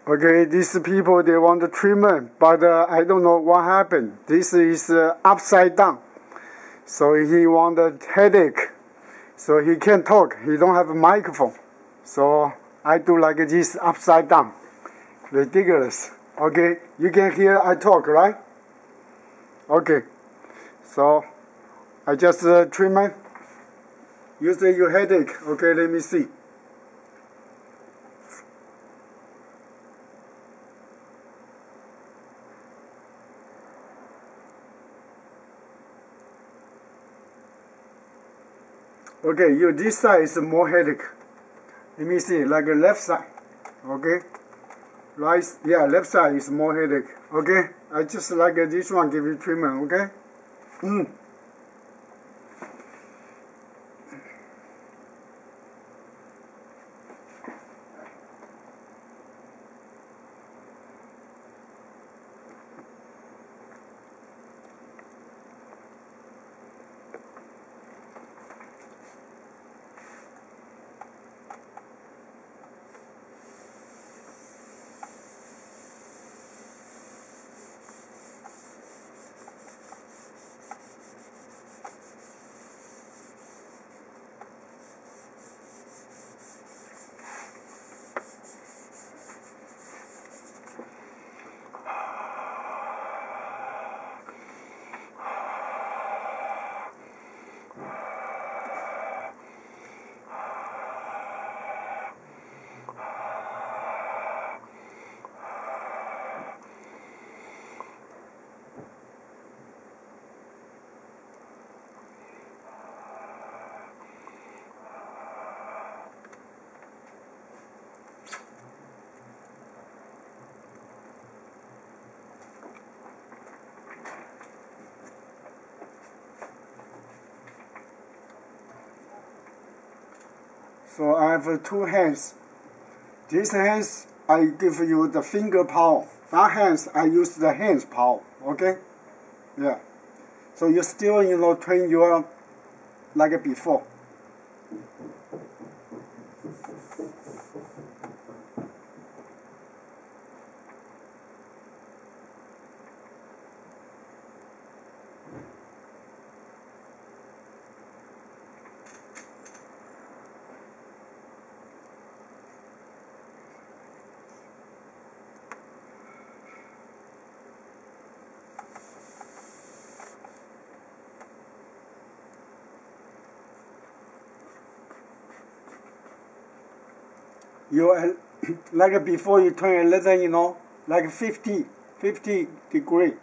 Okay, these people, they want the treatment, but I don't know what happened. This is upside down. So he want a headache. So he can't talk. He don't have a microphone. So I do like this upside down. Ridiculous. Okay, you can hear I talk, right? Okay. So I just treatment. You say your headache. Okay, let me see. Okay, this side is more headache. Let me see, like the left side. Okay, right, yeah, left side is more headache. Okay, I just like this one give you treatment. Okay. So I have two hands. These hands, I give you the finger power. That hands, I use the hands power. Okay? Yeah. So you still, train your, like before. You like before you turn 11, like 50 degree.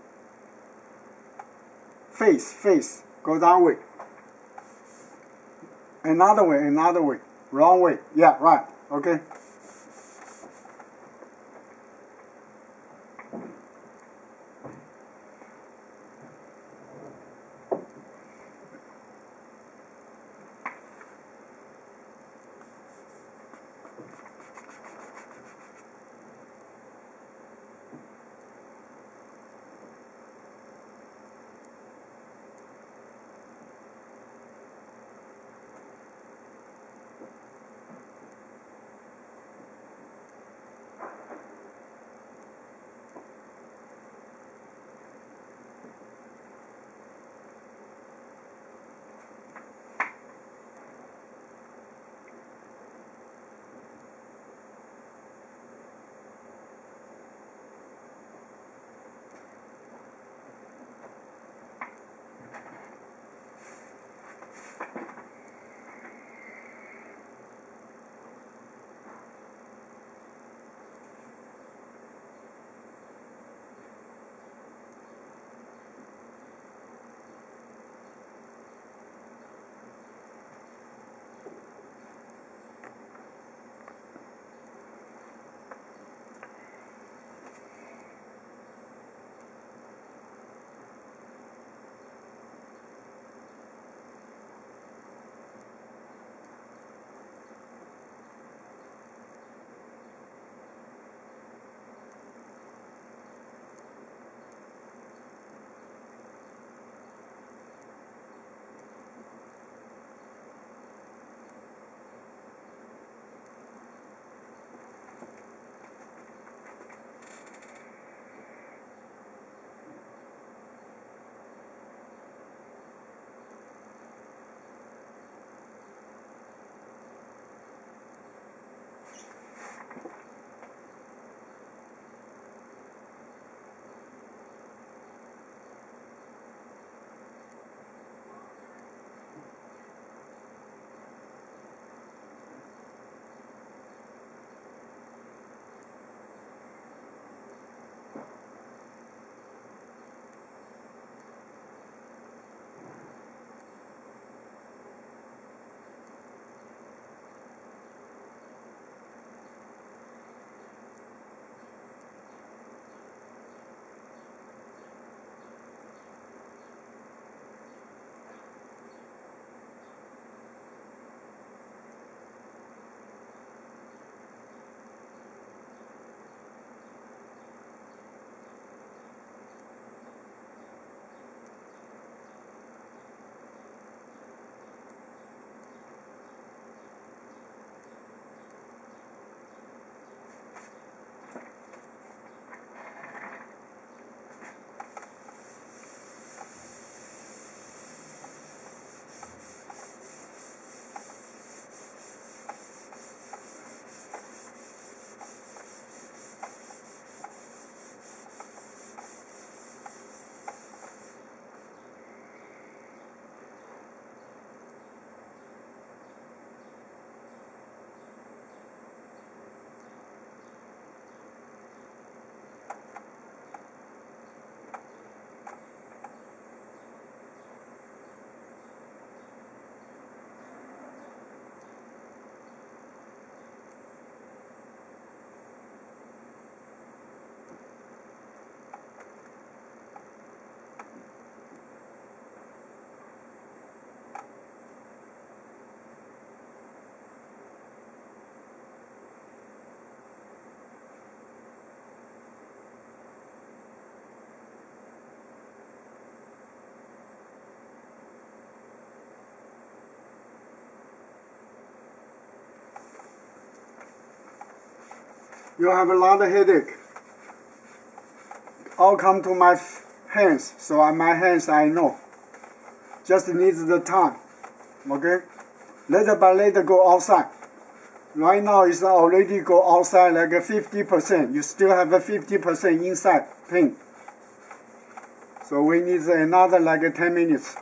Face, go that way. Another way, wrong way. Yeah, right. Okay. you have a lot of headache. All come to my hands, so on my hands I know. Just needs the time, okay? Later by later go outside. Right now it's already go outside like a 50%. You still have a 50% inside pain. So we need another like 10 minutes.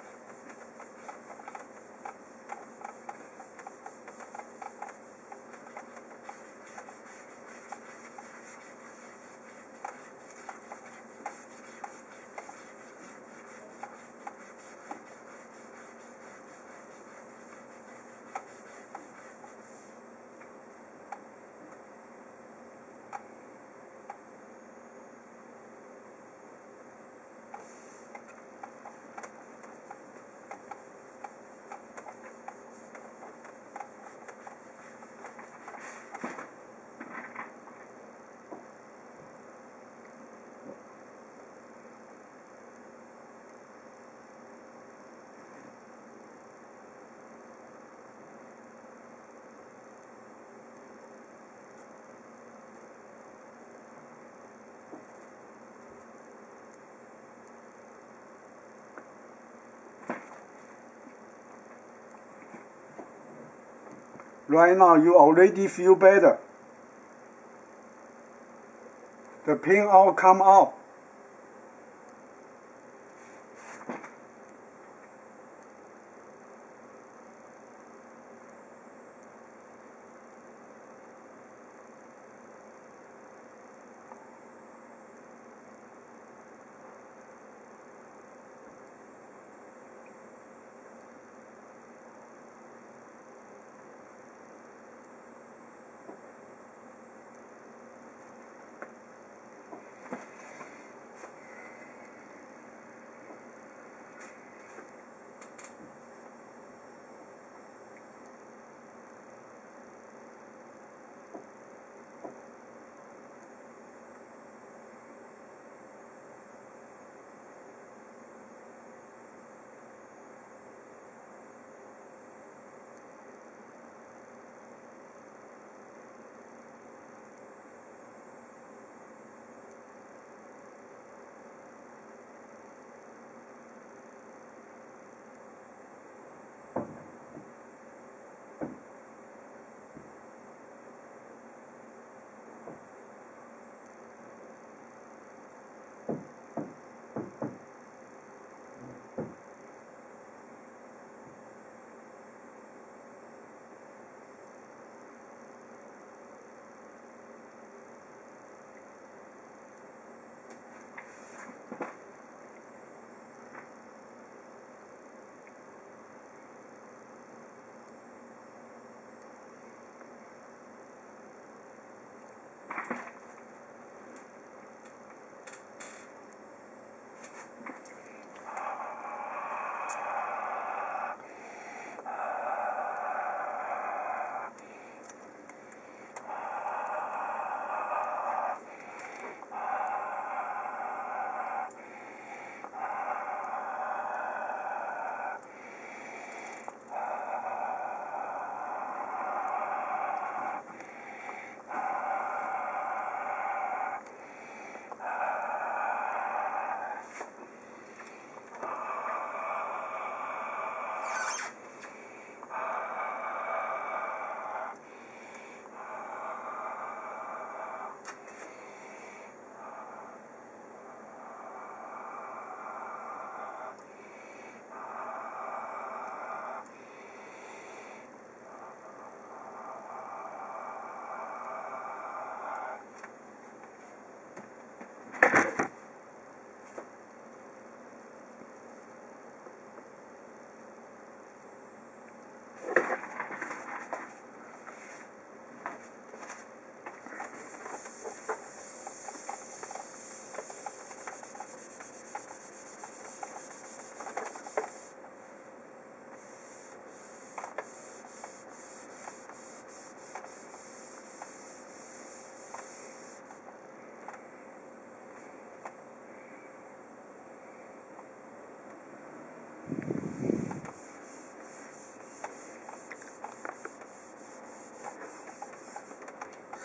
Right now you already feel better. The pain all come out.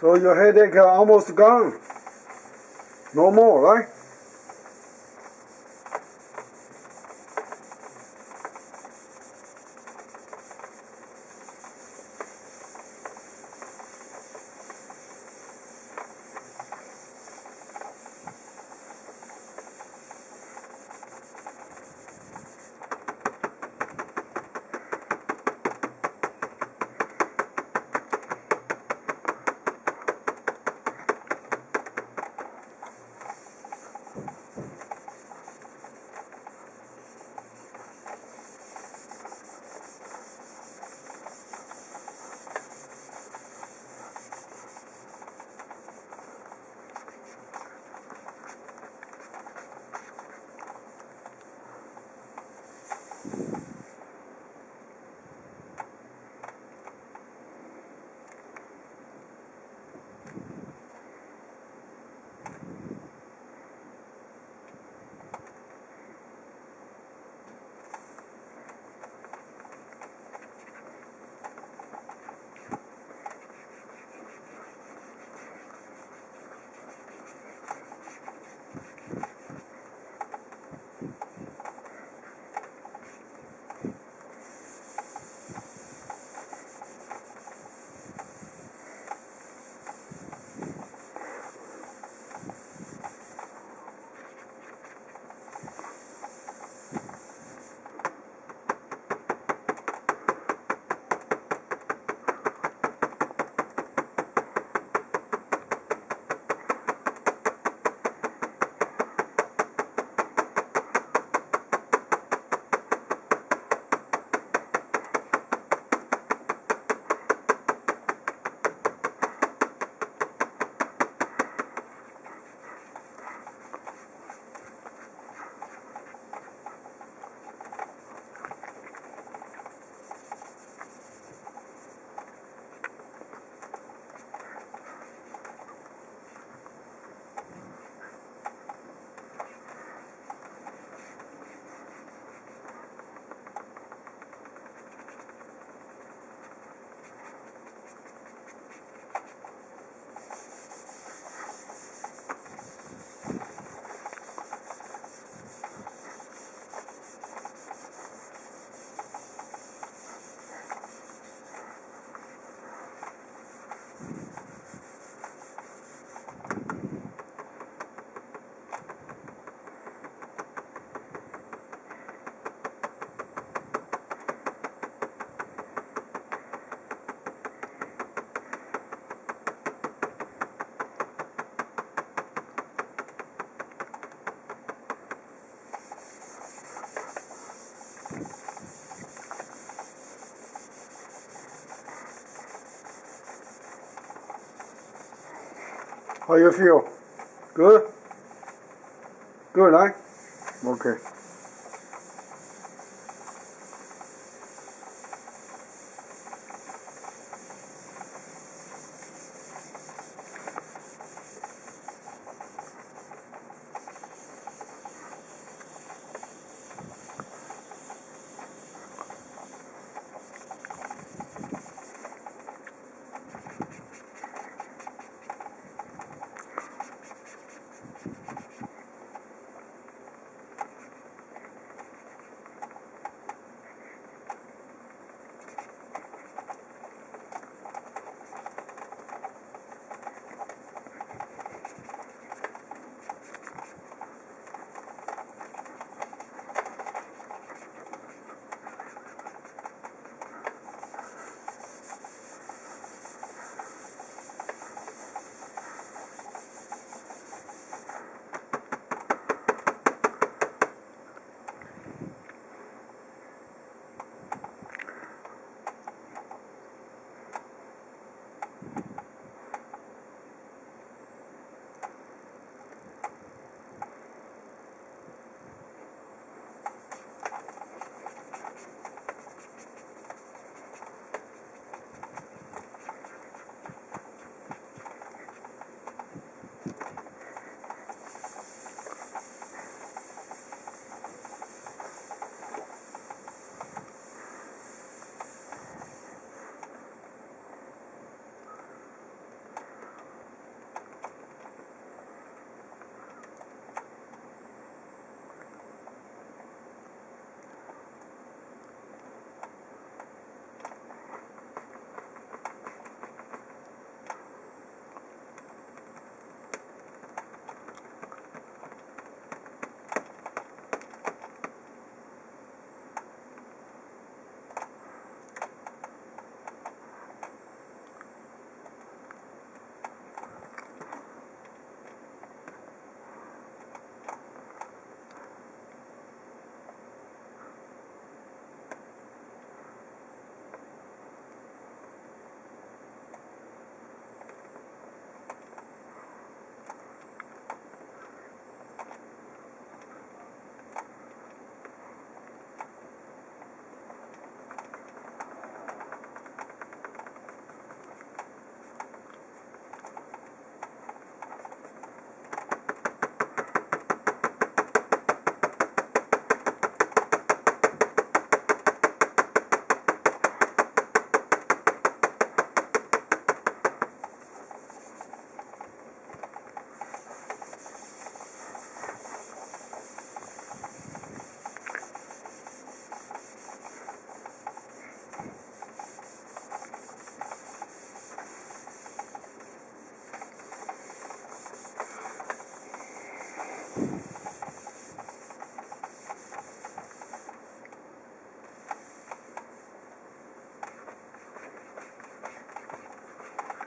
So your headache almost gone. No more, right? How you feel? Good? Good, right? Okay.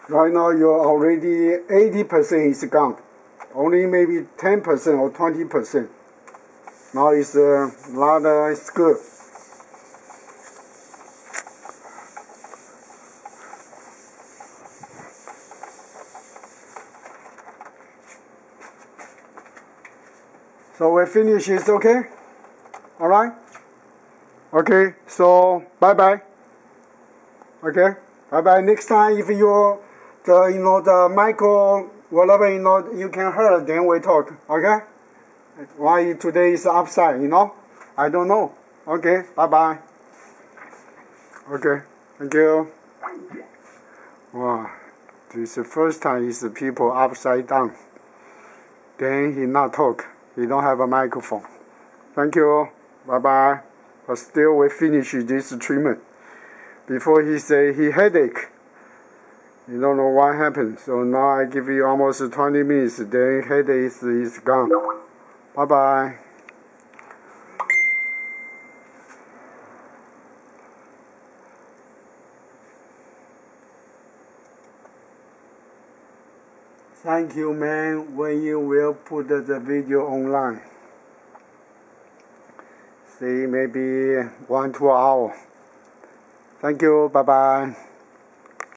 Right now you're already 80% is gone. Only maybe 10% or 20%. Now it's a lot, it's good. So we finish, it's okay? Alright? Okay, so bye-bye. Okay? Bye-bye. Next time if you the micro whatever you can hear, then we talk. Okay? Why today is upside, I don't know. Okay, bye-bye. Okay, thank you. Wow, this is the first time is people upside down. Then he not talk. He don't have a microphone. Thank you. Bye-bye. But still we finish this treatment. Before he say he headache. You don't know what happened. So now I give you almost 20 minutes. Then headache is gone. Bye-bye. Thank you, man, when you will put the video online. See, maybe 1-2 hours. Thank you. Bye-bye.